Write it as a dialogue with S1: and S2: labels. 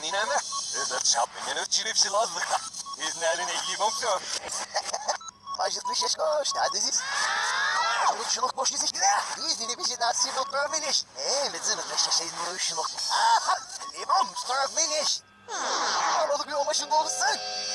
S1: Inne. Das shopping in Chiripsi Lazlık. İznerine iyi bomsör.
S2: Majitli Şeşkoş, neredesin? Şunuk boş yüzük ne? Yüzünü bizi nasıl doktormeniş? Bizim şeşeyin şunuk. Limon, doktormeniş. Aralı bir o başında olursun.